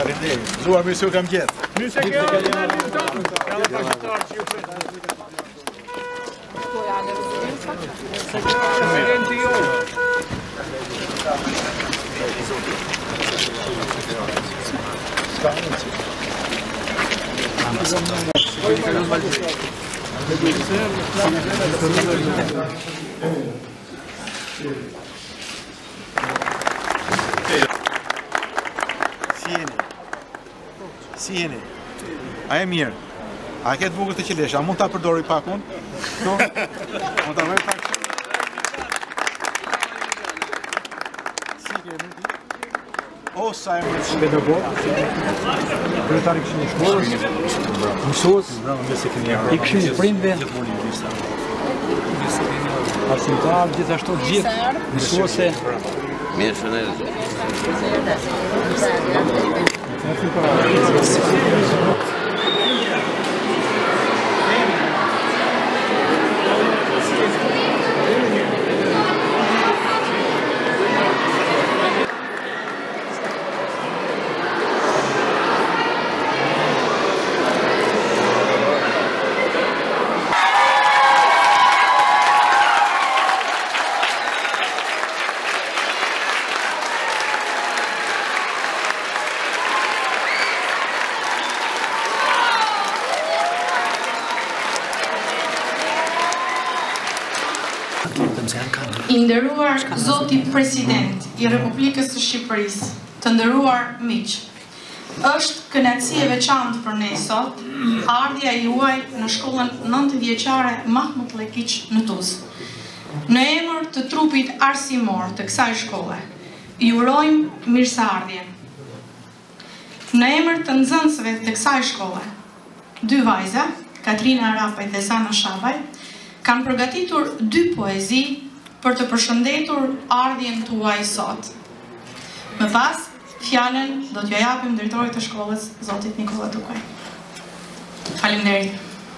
Faleminderit. Zuar mirë se u kam gjetë. Mirë se ke ardhur në Lindon. Ka bashkëtar që ju pret. Si jeni? A e mirë? A ke të bukur të qilesh? A mund ta përdori pak unë? No? Mund ta vëj pak? Si kemi? O, sa e mirë. Pedagog, kryetari këshin e shkollës, mësues, i këshin e prindve, arsimtar, gjithashtu gjithë mësuese. Mirë shëndet. I nderuar Zoti President I Republikës së Shqipërisë, të nderuar miq, është kënaqësi e veçantë për ne sot ardhja juaj në shkollën 9 vjeçare Mahmut Lekiç në Tuzë. Në emër të trupit arsimor të kësaj shkolle, ju urojmë mirëseardhje. Në emër të nxënësve të kësaj shkolle, dy vajza, Katrina Arapaj dhe Zana Shabaj, kanë përgatitur 2 poezi për të përshëndetur ardhjen tuaj sot. Më pas, fjalën do t'ja japim drejtorit të shkollës, Zotit Nikola Tukaj. Faleminderit.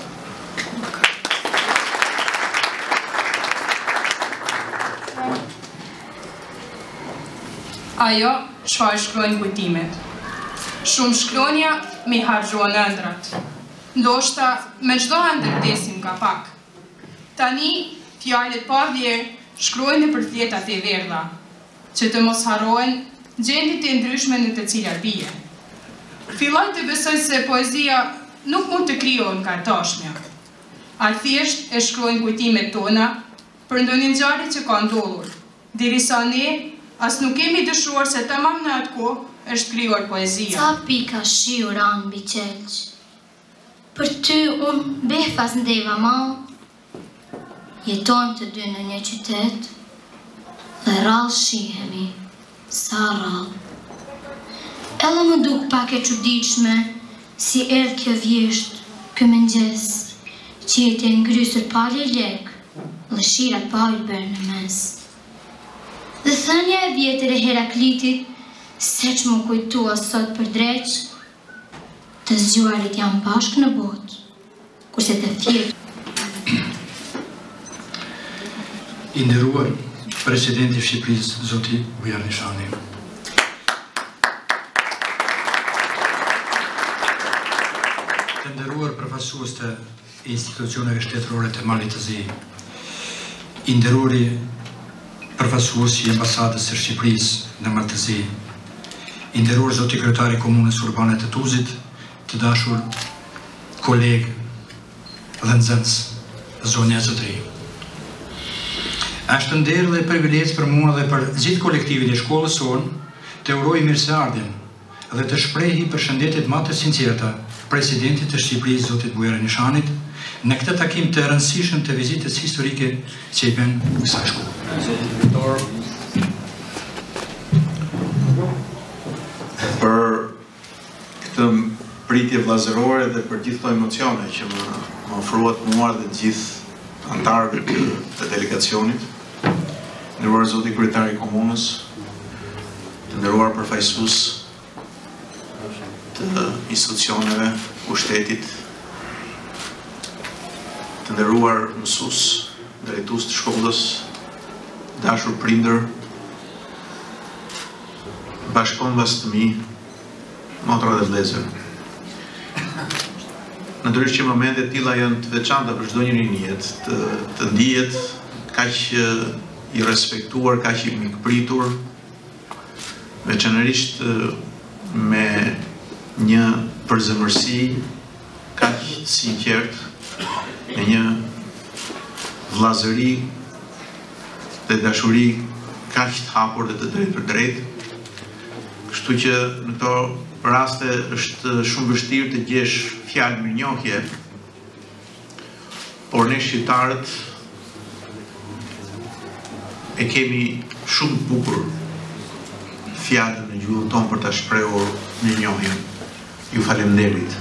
Ajo çfarë shkruajnë kujtimet. Shumë shkronja mi harxhuan ëndrat. Ndoshta me çdo ëndër desim ka pak. Tani fjalët pa vlerë shkruajnë për fletat e verdha, që të mos harrohen gjendjet e ndryshme në të cilat bie. Filloj të besoj se poezia nuk mund të krijohet nga tashmja. A thjesht e shkruajnë kujtimet tona për ndonjë ngjarje që ka ndodhur, derisa ne as nuk kemi dëshuar se tamam në atë kohë është krijuar poezia. Ca pika shiu ran mbi qelq. Për ty unë befas ndeva mal. Jetojmë të dy në një qytet dhe rrallë shihemi, sa rrallë. Edhe më duk pak e çuditshme si erdh kjo vjesht, ky mëngjes, që jetë e ngrysur pali lek, lëshirat pa i bërë në mes. Dhe thënia e vjetër e Heraklitit, se që më kujtua sot për dreq, të zgjuarit janë bashkë në botë, kurse të thjerë. I nderuar Presidenti I Shqipërisë, Zoti Bujar Nishani. Të nderuar përfaqësues të institucioneve shtetërore të Malit të Zi. I nderuari përfaqësuesi I ambasadës së Shqipërisë në Mal të Zi. I nderuar Zoti kryetari I Komunës Urbane të Tuzit, të dashur kolegë dhe nxënës, zonja Zotëri. Është nder dhe privilegj për mua dhe për gjithë kolektivin e shkollës sonë të uroj mirëseardhjen dhe të shprehi përshëndetjet më të sinqerta Presidentit të Shqipërisë, Zotit Bujar Nishanit, në këtë takim të rëndësishëm të vizitës historike që I bën kësaj shkolle. Për këtë pritje vllazërore dhe për gjithë këto emocione që më ofruat mua dhe gjithë antarëve të delegacionit, nderuar Zoti kryetari I Komunës, të nderuar përfaqësues të institucioneve, pushtetit, të nderuar mësues, drejtues të shkollës, dashur prindër, bashkëpunëtas të mi motra dhe vëllezër. Natyrisht që momentet tilla janë të veçanta për çdo njeri në jetë, të ndihet kaq i respektuar, kaq i mikpritur, veçanërisht me një përzemërsi kaq sinqert, me një vllazëri dhe dashuri kaq të hapur dhe të drejtë për drejtë. Kështu që në këto raste është shumë vështirë të gjesh fjalë mirënjohje, por ne shqiptarët e kemi shumë të bukur fjalën në gjuhën tonë për ta shprehur mirënjohjen. Ju faleminderit.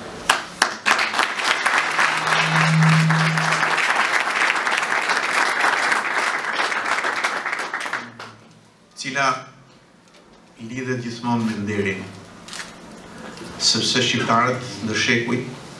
Cila i lidhet gjithmonë me nderin, sepse shqiptarët ndër shekuj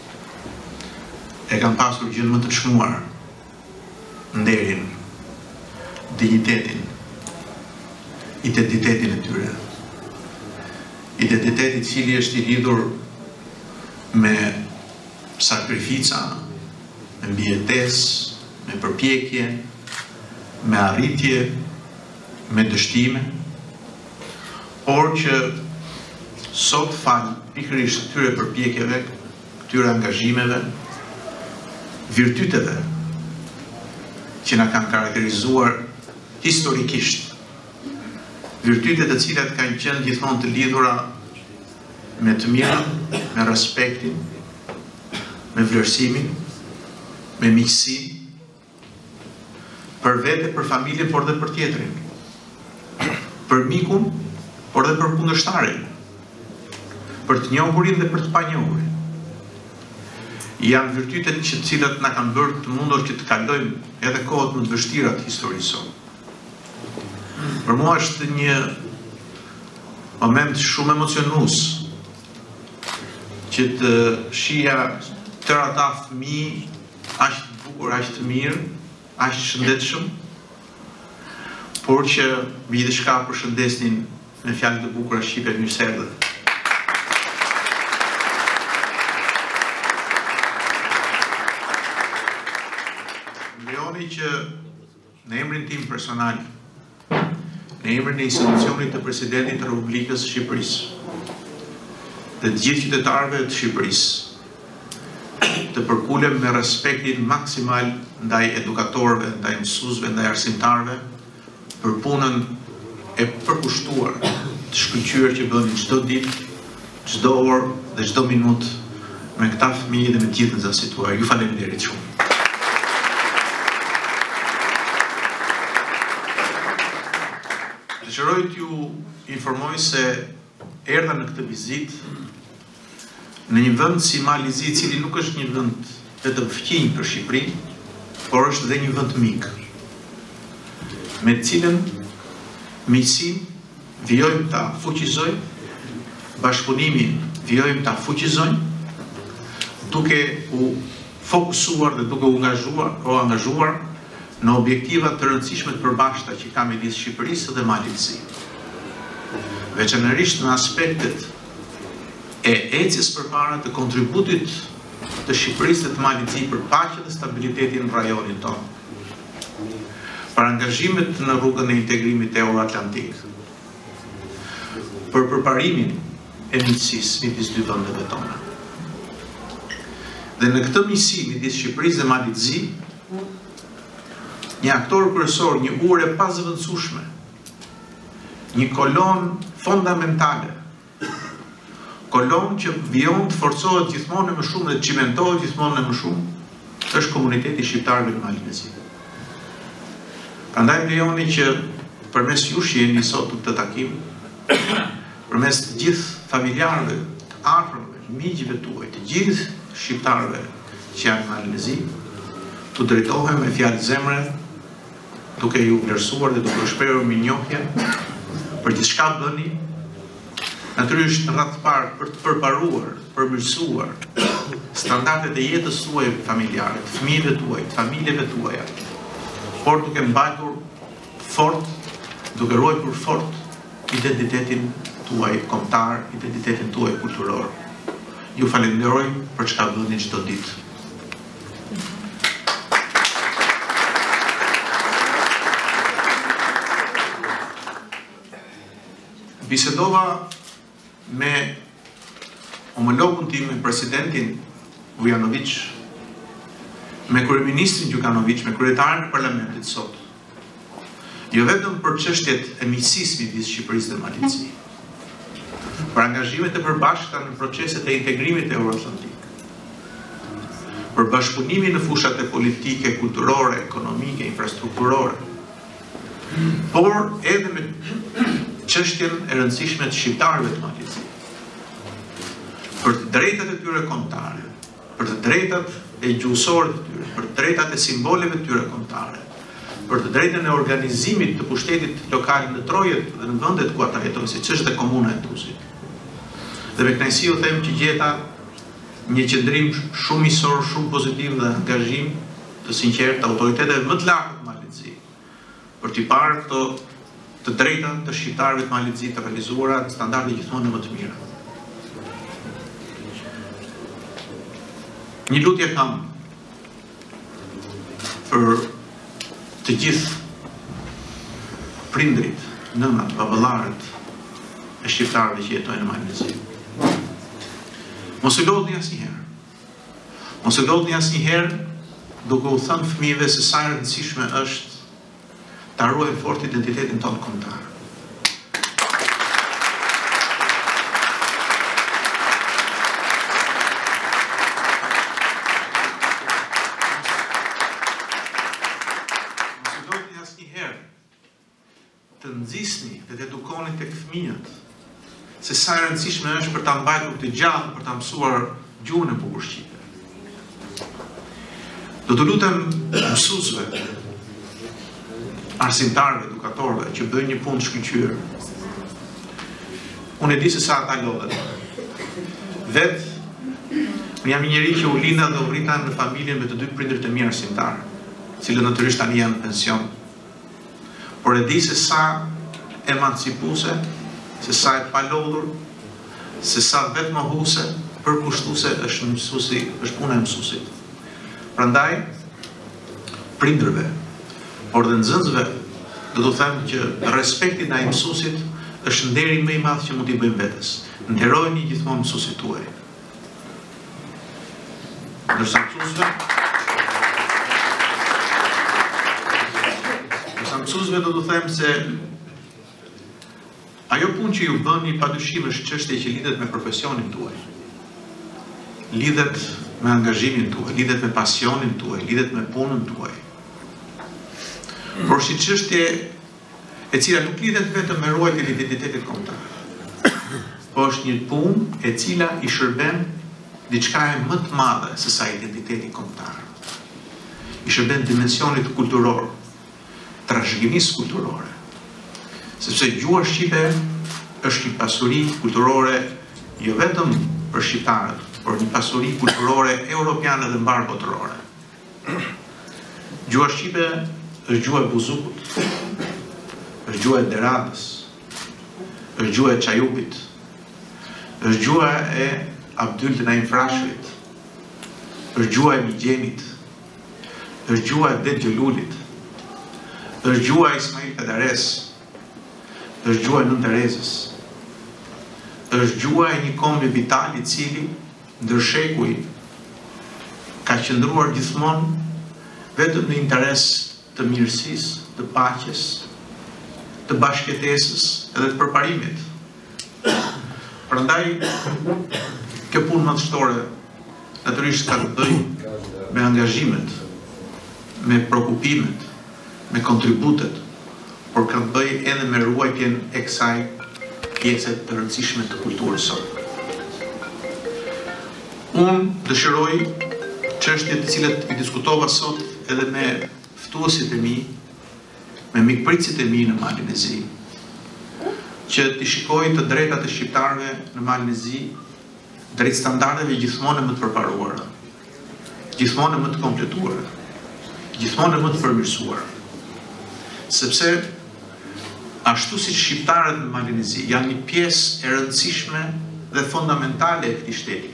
e kanë pasur gjën më të çmuar, nderin, dignitetin, identitetin e tyre. Identiteti i cili është i lidhur me sakrifica, me mbijetesë, me përpjekje, me arritje, me dështime, por që sot fal pikërisht këtyre përpjekjeve, këtyre angazhimeve, virtyteve që na kanë karakterizuar historikisht, virtytet e cilat kanë qenë gjithmonë të lidhura me të mirën, me respektin, me vlerësimin, me miqësinë, për vete, për familjen, por dhe për tjetrin, për mikun, por dhe për kundërshtarin, për të njohurin dhe për të panjohurin. Janë virtytet që të cilat na kanë bërë të mundur që të kalojmë edhe kohët më të vështira të historisë sonë. Për mua është një moment shumë emocionues që të shija tërë ata fëmijë aq të bukur, aq të mirë, aq të shëndetshëm, por që mbi diçka përshëndesnin me fjalë të bukura shqipe mirëserdhë. Lejoni që në emrin tim personal, në emrin e institucionit të presidentit të Republikës së Shqipërisë dhe të gjithë qytetarëve të Shqipërisë, të përkulem me respektin maksimal ndaj edukatorëve, ndaj mësuesve, ndaj arsimtarëve, për punën e përkushtuar, të shkëlqyer që bëni çdo ditë, çdo orë dhe çdo minutë me këta fëmijë dhe me të gjithë nxënësit tuaj. Ju faleminderit shumë. Dëshiroj t'ju informoj se erdha në këtë vizitë në një vend si Malizi, i cili nuk është një vend vetëm fqinj për Shqipërinë, por është dhe një vend mik, me të cilën miqësinë vijojmë ta fuqizojmë, bashkëpunimin vijojmë ta fuqizojmë, duke u fokusuar dhe duke u angazhuar në objektiva të rëndësishme të përbashkëta që ka midis Shqipërisë dhe Malizisë. Veçanërisht në aspektet e ecjes përpara të kontributit të Shqipërisë dhe të Malizisë për paqen dhe stabilitetin në rajonin tonë, për angazhimet në rrugën e integrimit euro-atlantik, për përparimin e miqësisë midis dy vendeve tona. Dhe në këtë miqësi midis Shqipërisë dhe Malizisë, një aktor kryesor, një ure pazëvendësueshme, një kolon fondamentale, kolon që vijon të forcohet gjithmonë më shumë dhe të cimentohet gjithmonë më shumë, është komuniteti shqiptarëve në Malizi. Prandaj lejoni që përmes jush që jeni sot në këtë takim, përmes të gjithë familjarëve, të afërmëve, miqve tuaj, të gjithë shqiptarëve që janë në Malizi, të drejtohem me fjalë zemre, duke ju vlerësuar dhe duke shprehur mirënjohje për gjithçka bëni, natyrisht në radhë të parë për të përparuar, përmirësuar standardet e jetës tuaj familjare, të fëmijëve tuaj, të familjeve tuaja, por duke mbajtur fort, duke ruajtur fort identitetin tuaj kombëtar, identitetin tuaj kulturor. Ju falenderoj për çka bëni çdo ditë. Bisedova me homologun tim, me presidentin Vujanović, me kryeministrin Gjukanović, me kryetarin e parlamentit sot. Jo vetëm për çështjet e miqësisë midis Shqipërisë dhe Malitësisë, për angazhimet e përbashkëta në proceset e integrimit euroatlantik, për bashkëpunimin në fushat e politike, kulturore, ekonomike, infrastrukturore, por edhe me çështjen e rëndësishme të shqiptarëve të Malitësisë, për të drejtat e tyre kombëtare, për të drejtat e gjuhësore të tyre, për të drejtat e simboleve të tyre kombëtare, për të drejtën e organizimit të pushtetit lokal në Trojet dhe në vendet ku ata jetojnë, siç është dhe komuna e Tuzit. Dhe me kënaqësi u them që gjeta një qëndrim shumë miqësor, shumë pozitiv dhe angazhim të sinqert të autoriteteve më të larta të Malitësisë për t'i parë këto të drejta të shqiptarëve të Malitësisë të realizuara në standarde gjithmonë më të mira. Një lutje kam për të gjithë prindrit, nënat, baballarët e shqiptarëve që jetojnë në Malitësi. Mos u lodhni asnjëherë. Mos u lodhni asnjëherë duke u thënë fëmijëve se sa e rëndësishme është ta ruajmë fort identitetin tonë kombëtar. Të nxisni dhe të edukoni tek fëmijët se sa e rëndësishme është për ta mbajtur të gjallë, për ta mësuar gjuhën e bukur shqipe. Do të lutem mësuesve, arsimtarëve, edukatorëve që bëjnë një punë të shkëlqyer. Unë e di se sa ata lodhen. Unë jam një njeri që u linda dhe u rrita në familjen me të dy prindër të mi arsimtarë, cilët natyrisht tani janë në pension. Por e di se sa emancipuese, se sa e palodhur, se sa vetë mohuse, përkushtuese është mësuesi, është puna e mësuesit. Prandaj, prindërve, por dhe nxënësve, do të them që respekti ndaj mësuesit është nderi më i madh që mund t'i bëjmë vetes. Nderojeni gjithmonë mësuesit tuaj. Ndërsa mësuesve do të them se ajo punë që ju bëni padyshim është çështje që lidhet me profesionin tuaj. Lidhet me angazhimin tuaj, lidhet me pasionin tuaj, lidhet me punën tuaj. Por si çështje e cila nuk lidhet vetëm me ruajtjen e identitetit kombëtar, po është një punë e cila i shërben diçka e më të madhe se sa identiteti kombëtar. I shërben dimensionit kulturor, trashëgimisë kulturore. Sepse gjuha shqipe është një pasuri kulturore jo vetëm për shqiptarët, por një pasuri kulturore europiane dhe mbar botërore. Gjuha shqipe është gjuha e buzukut, është gjuha e deradës, është gjuha e çajupit, është gjuha e Abdyl të Naim Frashërit, është gjuha e Migjenit, është gjuha e Det Gjelulit, është gjuha e Ismail Pedares, është gjuha e Nën Terezës, është gjuha e një kombi vital I cili ndër shekuj ka qëndruar gjithmonë vetëm në interes të mirësisë, të paqes, të bashkëtesës edhe të përparimit. Prandaj kjo punë madhështore natyrisht ka të bëjë me angazhimet, me prekupimet, me kontributet, por ka të bëjë edhe me ruajtjen e kësaj pjese të rëndësishme të kulturës sot. Unë dëshiroj çështjet të cilat I diskutova sot edhe me ftuesit e mi, me mikpritësit e mi në Malin e Zi, që t'i shikoj të drejtat e shqiptarëve në Malin e Zi drejt standardeve gjithmonë më të përparuara, gjithmonë më të kompletuara, gjithmonë më të përmirësuara. Sepse ashtu si shqiptarët në Malinezi janë një pjesë e rëndësishme dhe fondamentale e këtij shteti.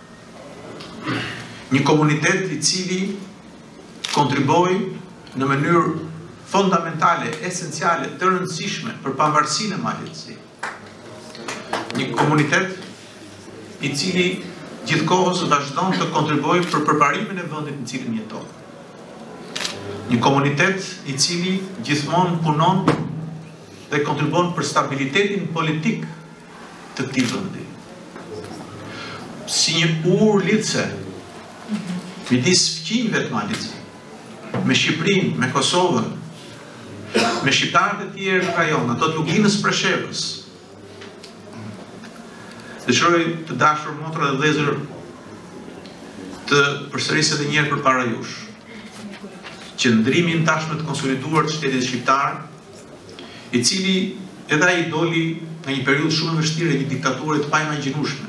Një komunitet i cili kontriboi në mënyrë fondamentale, esenciale, të rëndësishme për pavarësinë e Malinezi. Një komunitet i cili gjithkohës vazhdon të kontribojë për përparimin e vendit në cilin jeton. Një komunitet i cili gjithmonë punon dhe kontribon për stabilitetin politik të këtij vendi. Si një urë lidhse midis fqinjve të Malit, me Shqipërinë, me Kosovën, me shqiptarët e tjerë në rajon, ato të Luginës Preshevës. Dëshiroj të dashur motra dhe vëllezër të përsëris edhe një herë përpara jush. Qëndrimin tashmë të konsoliduar të shtetit shqiptar, i cili edhe ai doli nga një periudhë shumë e vështirë e një diktature të paimagjinueshme.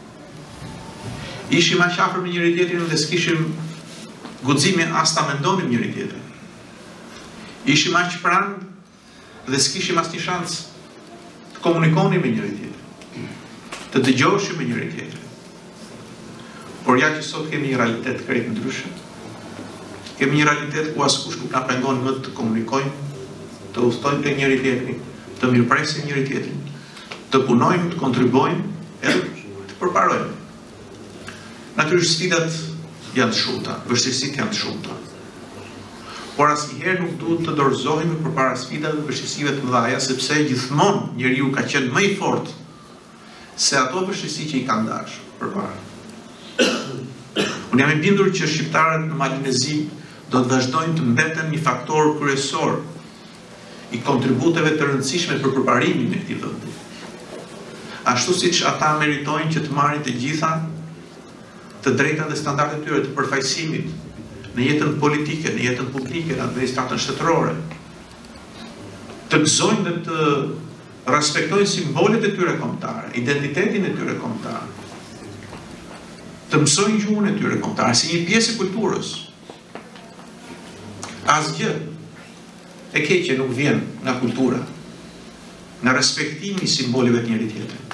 Ishim aq afër me njëri tjetrin dhe s'kishim guximin as ta mendonim njëri tjetrin. Ishim aq pranë dhe s'kishim asnjë shans të komunikonim me njëri tjetrin, të dëgjoheshim me njëri tjetrin. Por ja që sot kemi një realitet krejt ndryshe. Kemi një realitet ku askush nuk na pengon më të komunikojmë, të udhtojmë tek njëri tjetri, të mirëpresim njëri tjetrin, të punojmë, të kontribojmë edhe të përparojmë. Natyrisht sfidat janë të shumta, vështirësitë janë të shumta. Por asnjëherë nuk duhet të dorëzohemi përpara sfidave dhe vështirësive të mëdha, sepse gjithmonë njeriu ka qenë më i fortë se ato vështirësi që i kanë dashur përpara. Unë jam i bindur që shqiptarët në Malinezi do të vazhdojnë të mbeten një faktor kryesor i kontributeve të rëndësishme për përparimin e këtij vendi. Ashtu siç ata meritojnë që të marrin të gjitha të drejtat dhe standardet e tyre të përfaqësimit në jetën politike, në jetën publike, në administratën shtetërore. Të gëzojnë dhe të respektojnë simbolet e tyre kombëtare, identitetin e tyre kombëtar. Të mësojnë gjuhën e tyre kombëtare si një pjesë e kulturës. Asgjë e keqe nuk vjen nga kultura, nga respektimi i simboleve të njëri tjetrit.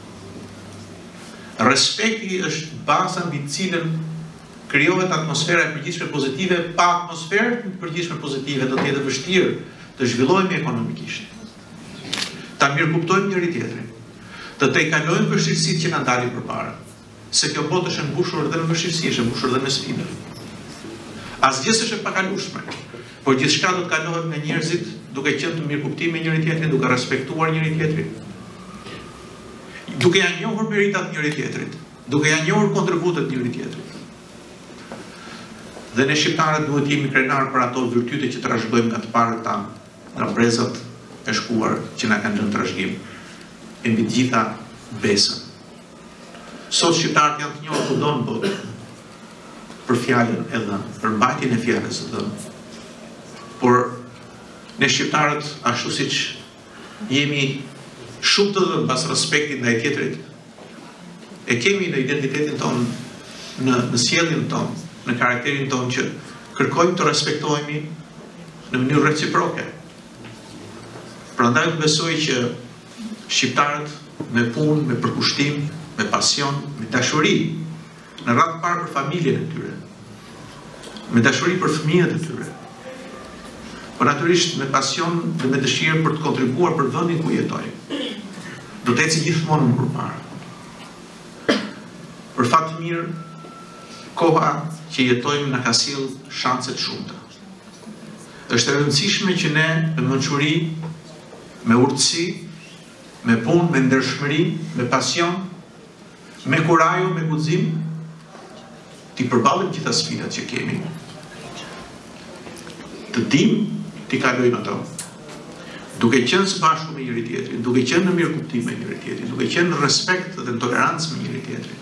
Respekti është baza mbi të cilën krijohet atmosfera e përgjithshme pozitive. Pa atmosferë të përgjithshme pozitive do të jetë vështirë të zhvillohemi ekonomikisht. Ta mirëkuptojmë njëri tjetrin, të tejkalojmë vështirësitë që na dalin përpara. Se kjo botë është e mbushur dhe me vështirësi, është e mbushur dhe me sfida. Asgjë s'është e pakalueshme, por gjithçka do të kalohet me njerëzit duke qenë të mirëkuptim me njëri tjetrin, duke respektuar njëri tjetrin, duke ja njohur meritat njëri tjetrit, duke ja njohur kontributet njëri tjetrit. Dhe ne shqiptarët duhet jemi krenar për ato virtyte që trashëgojmë nga të parët tanë, nga brezat e shkuar që na kanë dhënë trashëgim, e mbi të gjitha besën. Sot shqiptarët janë të njohur kudo në botë për fjalën e dhënë, për mbajtjen e fjalës së dhënë. Por ne shqiptarët, ashtu siç jemi shumë të dhënë pas respektit ndaj tjetrit, e kemi në identitetin tonë, në sjelljen tonë, në karakterin tonë që kërkojmë të respektohemi në mënyrë reciproke. Prandaj besoj që shqiptarët me punë, me përkushtim, me pasion, me dashuri, në radhë parë për familjen e tyre, me dashuri për fëmijët e tyre, por natyrisht me pasion dhe me dëshirë për të kontribuar për vendin ku jetojnë, do të ecë gjithmonë më përpara. Për fat të mirë, koha që jetojmë na ka sjellë shanse të shumta. Është e rëndësishme që ne me mençuri, me urtësi, me punë, me ndershmëri, me pasion, me kurajo, me guxim, t'i përballim gjitha sfidat që kemi. Të dimë t'i kalojmë ato, duke qenë së bashku me njëri tjetrin, duke qenë në mirëkuptim me njëri tjetrin, duke qenë në respekt dhe në tolerancë me njëri tjetrin.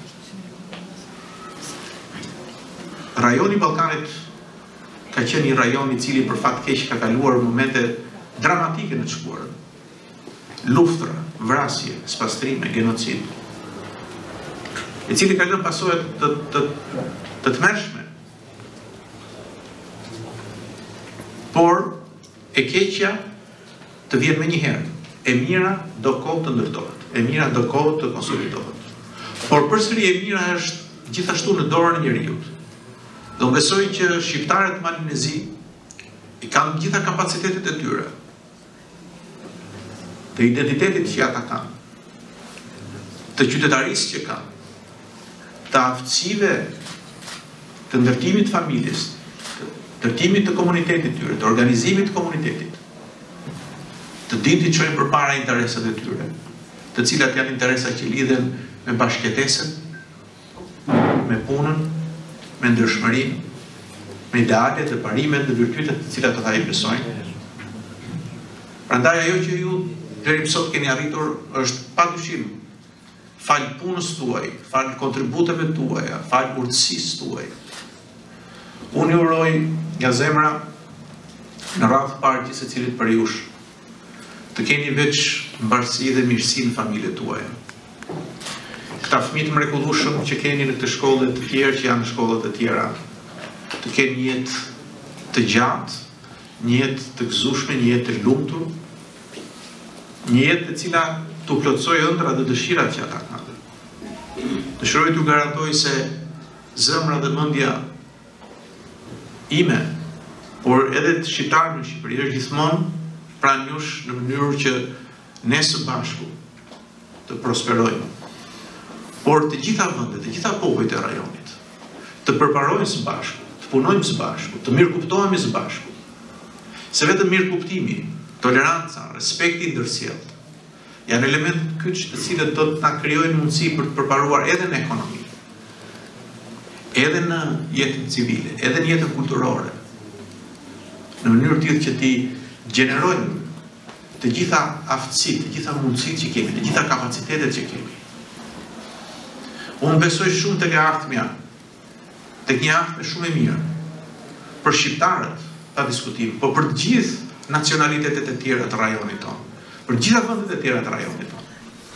Rajoni Ballkanit ka qenë një rajon i cili për fat keq ka kaluar momente dramatike në të shkuarën. Luftra, vrasje, spastrime, genocid, i cili ka lënë pasojë të tmerrshme. Por e keqja të të vjen me njëherë. E mira do kohë të ndërtohet, e mira do kohë të konsolidohet. Por përsëri e mira është gjithashtu në dorën e njeriut. Do besoj që shqiptarët malinezi i kanë gjitha kapacitetet e tyre, të identitetit që ata kanë, të qytetarisë që kanë, të aftësive të ndërtimit familjes, të ndërtimit të komunitetit tyre, të organizimit të komunitetit, të dinë të çojnë përpara interesat e tyre, të cilat janë interesa që lidhen me bashkëtesën, me punën, me ndershmërinë, me idealet dhe parimet dhe virtytet të cilat ata i besojnë. Prandaj ajo që ju deri sot keni arritur është padyshim fal punës tuaj, fal kontributeve tuaja, fal urtësisë tuaj. Unë ju uroj nga zemra në radhë parë që secilit për jush të keni veç mbarësi dhe mirësi në familjet tuaja. Këta fëmijë të mrekullueshëm që keni në këtë shkollë të tjerë që janë në shkollat e tjera, të keni një jetë të gjatë, një jetë të gëzueshme, një jetë të lumtur, një jetë e cila t'u plotësojë ëndrat dhe dëshirat që ata kanë. Dëshiroj t'u garantoj se zemra dhe mendja ime, por edhe të shqiptarëve në Shqipëri është gjithmonë pranë jush në mënyrë që ne së bashku të prosperojmë. Por të gjitha vendet, të gjitha popujt e rajonit, të përparojmë së bashku, të punojmë së bashku, të mirëkuptohemi së bashku. Se vetëm mirëkuptimi, toleranca, respekti ndërsjellët janë elementet kyç të cilët do të na krijojnë mundësi për të përparuar edhe në ekonomi, edhe në jetën civile, edhe në jetën kulturore, në mënyrë tillë që ti gjenerojnë të gjitha aftësitë, të gjitha mundësitë që kemi, të gjitha kapacitetet që kemi. Unë besoj shumë tek e ardhmja, tek një ardhmë shumë e mirë, për shqiptarët, pa diskutim, por për të gjithë nacionalitetet e tjera të rajonit tonë, për gjitha vendet e tjera të rajonit tonë.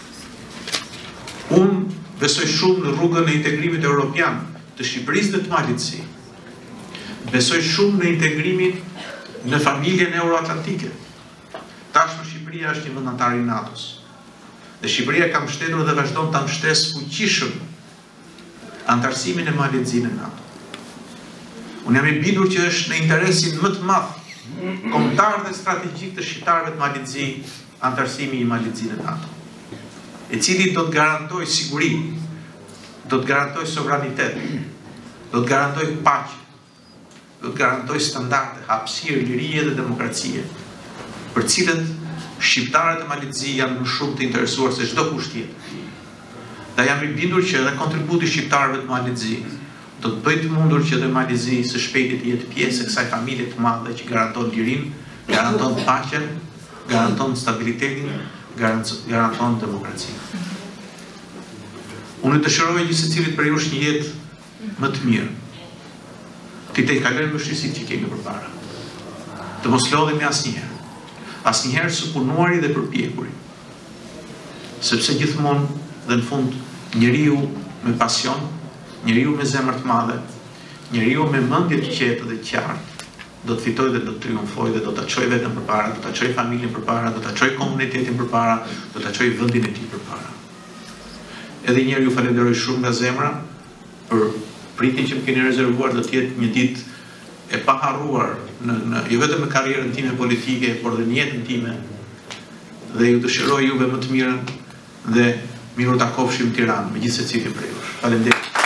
Unë besoj shumë në rrugën e integrimit evropian të Shqipërisë dhe të Malit të Zi. Besoj shumë në integrimin në familjen euroatlantike. Tashmë Shqipëria është një vend antar i NATO-s. Dhe Shqipëria ka mbështetur dhe vazhdon ta mbështesë fuqishëm antarësimin e Malit të Zi në NATO. Unë jam i bindur që është në interesin më të madh kombëtar dhe strategjik të shqiptarëve të Malit të Zi antarësimi i Malit të Zi në NATO, i cili do të garantoj siguri, do të garantoj sovranitet, do të garantoj paqe, do të garantoj standarde, hapësirë, lirie dhe demokracie, për cilët shqiptarët e Malit të Zi janë më shumë të interesuar se çdo kusht tjetër. Dhe jam i bindur që edhe kontributi i shqiptarëve të Malit të Zi do të bëjë të mundur që dhe Mali i Zi së shpejti të jetë pjesë e kësaj familje të madhe që garanton lirinë, garanton paqen, garanton stabilitetin, garanton demokracinë. Unë dëshiroj që secilit prej jush një jetë më të mirë, të i kalojmë vështirësitë që kemi përpara, të mos lodhemi asnjëherë së punuari dhe përpjekuri, sepse gjithmonë dhe në fund njeriu me pasion, njeriu me zemër të madhe, njeriu me mendje të qetë dhe qartë, do të fitojë dhe do të triumfojë dhe do ta çojë veten përpara, do ta çojë familjen përpara, do ta çojë komunitetin përpara, do ta çojë vendin e tij përpara. Edhe një herë ju falenderoj shumë nga zemra për pritjen që më keni rezervuar, do të jetë një ditë e paharruar jo vetëm në karrierën time politike, por dhe në jetën time. Dhe ju dëshiroj juve më të mirën dhe miru takofshim në Tiranë me gjithë secilin prej jush. Faleminderit.